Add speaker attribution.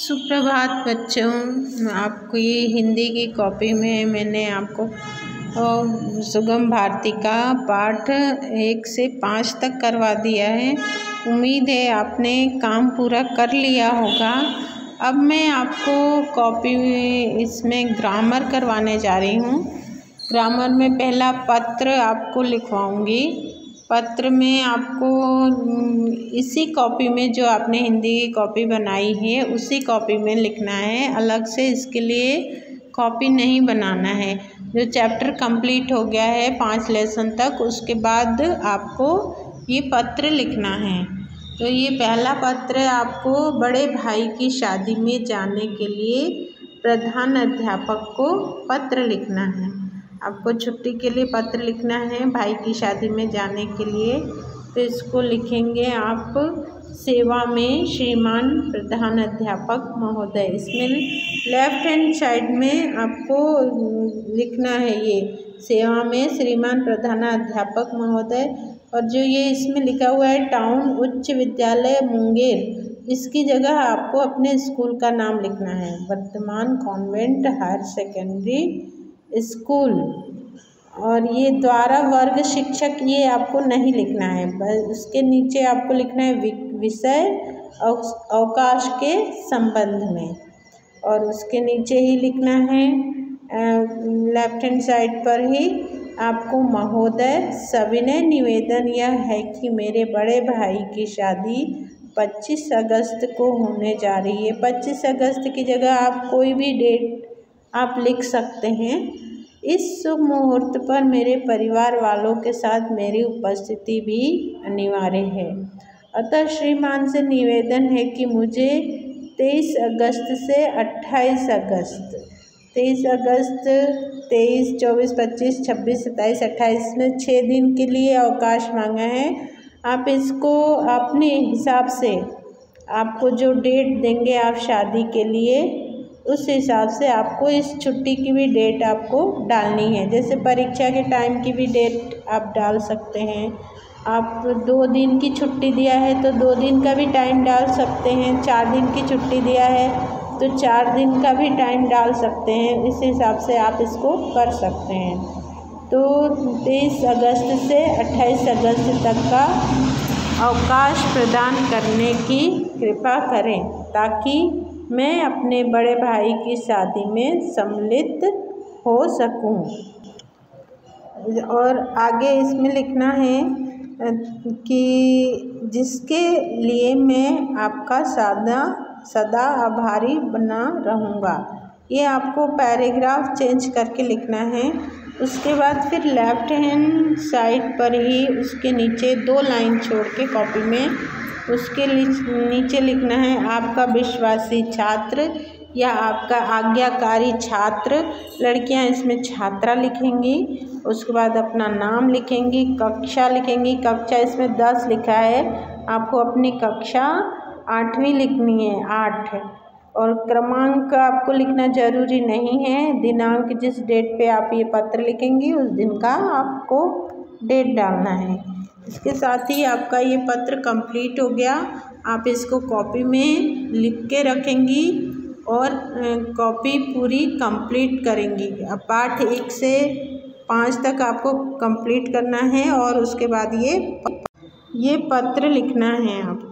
Speaker 1: सुप्रभात बच्चों, आपको ये हिंदी की कॉपी में मैंने आपको सुगम भारती का पाठ 1 से 5 तक करवा दिया है। उम्मीद है आपने काम पूरा कर लिया होगा। अब मैं आपको कॉपी इसमें ग्रामर करवाने जा रही हूँ। ग्रामर में पहला पत्र आपको लिखवाऊंगी। पत्र में आपको इसी कॉपी में जो आपने हिंदी की कॉपी बनाई है उसी कॉपी में लिखना है। अलग से इसके लिए कॉपी नहीं बनाना है। जो चैप्टर कंप्लीट हो गया है 5 लेसन तक, उसके बाद आपको ये पत्र लिखना है। तो ये पहला पत्र आपको बड़े भाई की शादी में जाने के लिए प्रधान अध्यापक को पत्र लिखना है। आपको छुट्टी के लिए पत्र लिखना है भाई की शादी में जाने के लिए। तो इसको लिखेंगे आप, सेवा में श्रीमान प्रधान अध्यापक महोदय। इसमें लेफ्ट हैंड साइड में आपको लिखना है ये सेवा में श्रीमान प्रधान अध्यापक महोदय। और जो ये इसमें लिखा हुआ है टाउन उच्च विद्यालय मुंगेर, इसकी जगह आपको अपने स्कूल का नाम लिखना है। वर्तमान कॉन्वेंट हायर सेकेंडरी स्कूल। और ये द्वारा वर्ग शिक्षक, ये आपको नहीं लिखना है। बस उसके नीचे आपको लिखना है विषय अवकाश के संबंध में। और उसके नीचे ही लिखना है लेफ्ट हैंड साइड पर ही आपको महोदय, सविनय निवेदन यह है कि मेरे बड़े भाई की शादी 25 अगस्त को होने जा रही है। 25 अगस्त की जगह आप कोई भी डेट आप लिख सकते हैं। इस शुभ मुहूर्त पर मेरे परिवार वालों के साथ मेरी उपस्थिति भी अनिवार्य है। अतः श्रीमान से निवेदन है कि मुझे 23 अगस्त से 28 अगस्त 23 अगस्त 23, 24, 25, 26, 27, 28 में 6 दिन के लिए अवकाश मांगा है। आप इसको अपने हिसाब से, आपको जो डेट देंगे आप शादी के लिए, उस हिसाब से आपको इस छुट्टी की भी डेट आपको डालनी है। जैसे परीक्षा के टाइम की भी डेट आप डाल सकते हैं। आप 2 दिन की छुट्टी दिया है तो 2 दिन का भी टाइम डाल सकते हैं। 4 दिन की छुट्टी दिया है तो 4 दिन का भी टाइम डाल सकते हैं। इस हिसाब से आप इसको कर सकते हैं। तो 23 अगस्त से 28 अगस्त तक का अवकाश प्रदान करने की कृपा करें, ताकि मैं अपने बड़े भाई की शादी में सम्मिलित हो सकूं। और आगे इसमें लिखना है कि जिसके लिए मैं आपका सदा आभारी बना रहूँगा। ये आपको पैराग्राफ चेंज करके लिखना है। उसके बाद फिर लेफ्ट हैंड साइड पर ही उसके नीचे 2 लाइन छोड़ के कॉपी में उसके नीचे लिखना है आपका विश्वासी छात्र या आपका आज्ञाकारी छात्र। लड़कियां इसमें छात्रा लिखेंगी। उसके बाद अपना नाम लिखेंगी, कक्षा लिखेंगी। कक्षा इसमें 10 लिखा है, आपको अपनी कक्षा 8वीं लिखनी है, 8। और क्रमांक आपको लिखना जरूरी नहीं है। दिनांक जिस डेट पे आप ये पत्र लिखेंगी उस दिन का आपको डेट डालना है। इसके साथ ही आपका ये पत्र कंप्लीट हो गया। आप इसको कॉपी में लिख के रखेंगी और कॉपी पूरी कंप्लीट करेंगी। अब पाठ 1 से 5 तक आपको कंप्लीट करना है और उसके बाद ये पत्र लिखना है आपको।